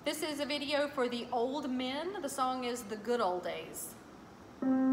This is a video for the old men. The song is The Good Old Days.